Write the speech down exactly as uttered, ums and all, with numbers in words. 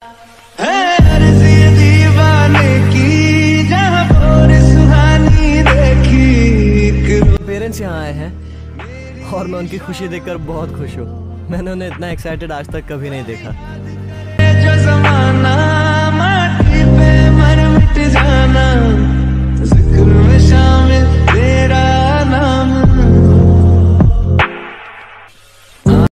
Parents यहाँ आए हैं और मैं उनकी खुशी देखकर बहुत खुश हूँ। मैंने उन्हें इतना एक्साइटेड आज तक कभी नहीं देखा। जो ज़माना माटी पे मर मिट जाना।